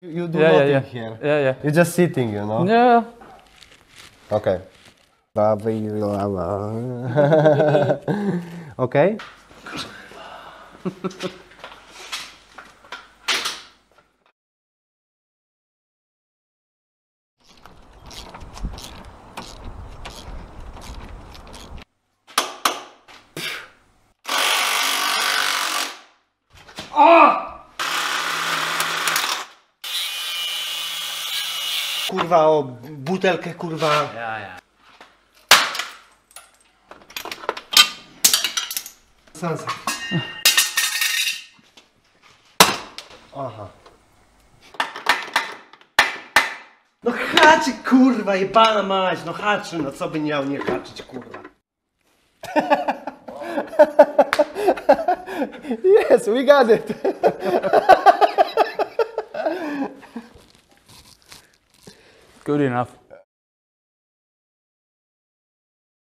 You do nothing here. Yeah. You're just sitting, you know? Yeah. Okay. Okay? Kurwa, o butelkę, kurwa. Ja. Sens. Aha. No haczy, kurwa, jebana mać, no haczy, no co by miał nie haczyć, kurwa. Yes, we got it. Good enough.